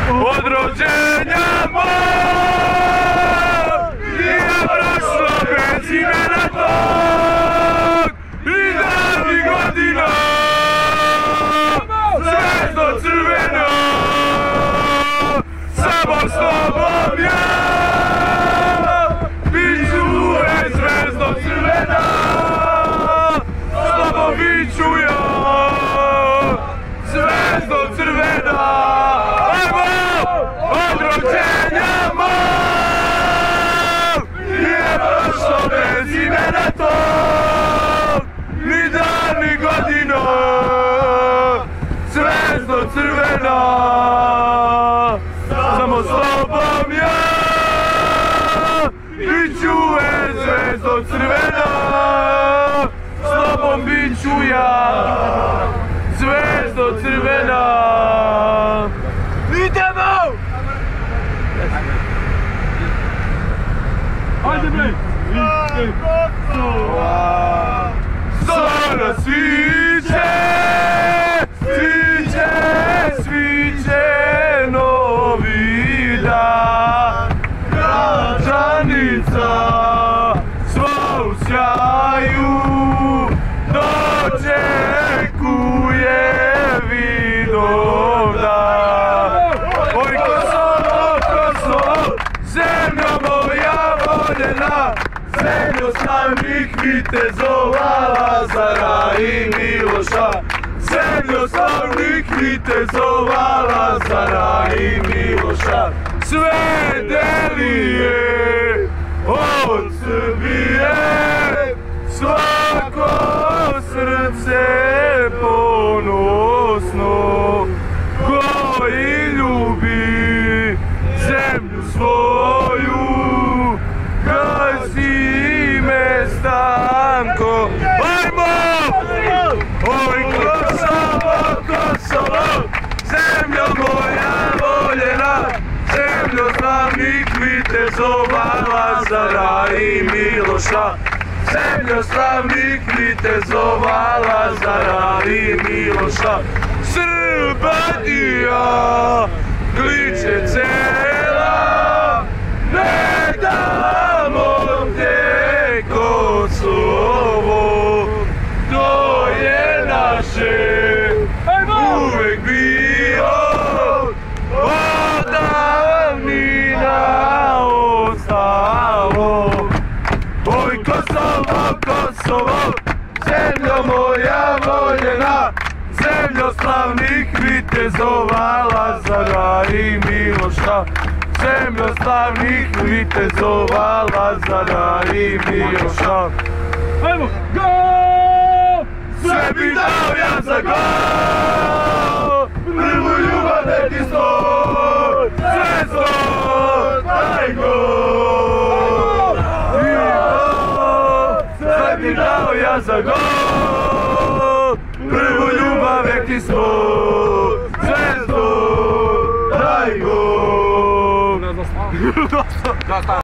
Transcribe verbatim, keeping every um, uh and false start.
od rođenja mog, nije prošlo bez imena tog, i davnih godina, zvezdo crveno, samo s tobom ja, bit ću uvek zvezdo crvena, s tobom bit ću ja, zvezdo crvena. Od rođenja mog, nije prošlo bez imena tog, ni dan ni godina, zvezdo crvena, samo s tobom ja, bit ću uvek zvezdo crvena, s tobom bit ću ja, zvezdo crvena. Idemo! Ajde bre! Zora sviće, sviće, sviće novi dan. Građanica sva u sjaju dočekuje Vidovdan. Oj Kosovo, Kosovo, zemljo moja voljena, zemljo slavnih vitezova, Lazara i Miloša. Zemljo slavnih vitezova, Lazara i Miloša. Sve delije od Srbije, svako srce ponosno, koji ljubi zemlju svoju, gazi me Stanko. Ajmo! Oj Kosovo, Kosovo, zemljo moja voljena, zemljo slavnih vitezova, Lazara i Miloša. Zemljo slavnih vitezova, Lazara i Miloša. Srbija kliče cela, ne damo te Kosovo, to je naše uvek bilo, od davnina ostalo. Oj Kosovo, Kosovo, zemljo moja voljena, zemljo slavnih vitezova, Lazara i Miloša. Zemljo slavnih vitezova, Lazara i Miloša. Ajmo, gol! Sve bi dao ja za gol, prvu ljubav nek ti stoj, zvezdo, daj gol! Sve bi dao ja za gol, prvu ljubav nek ti stoj, zvezdo, daj gol!